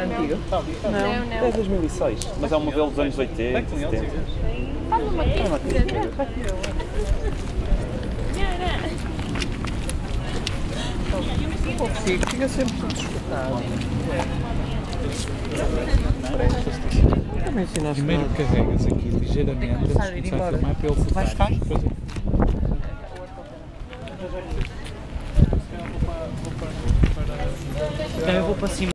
antigo? Não, é 2006, mas é um modelo dos anos 80, 70. Faz uma questão. Fica sempre tudo descotado. Também se nós Primeiro carregas aqui ligeiramente antes de começar a filmar para ele focar. Vai ficar? Então eu vou para cima.